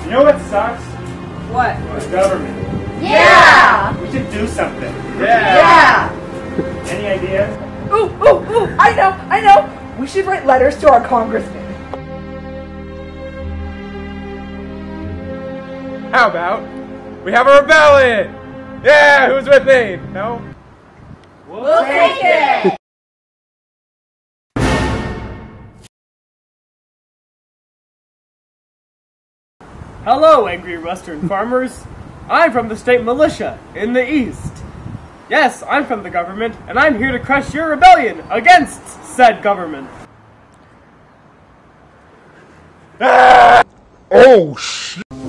You know what sucks? What? The government. Yeah! We should do something. Yeah! Any ideas? Ooh, I know! We should write letters to our congressman. How about we have a rebellion? Yeah, who's with me? No? We'll take it! Hello, angry Western farmers. I'm from the state militia in the east. Yes, I'm from the government, and I'm here to crush your rebellion against said government. Ah! Oh, shit.